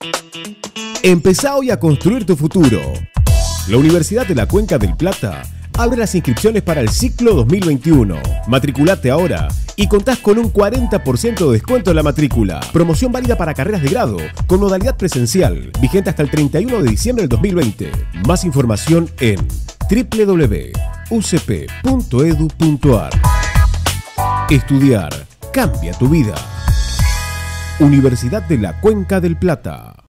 Empezá hoy a construir tu futuro. La Universidad de la Cuenca del Plata abre las inscripciones para el ciclo 2021. Matriculate ahora y contás con un 40% de descuento en la matrícula. Promoción válida para carreras de grado, con modalidad presencial, vigente hasta el 31 de diciembre del 2020. Más información en www.ucp.edu.ar. Estudiar cambia tu vida. Universidad de la Cuenca del Plata.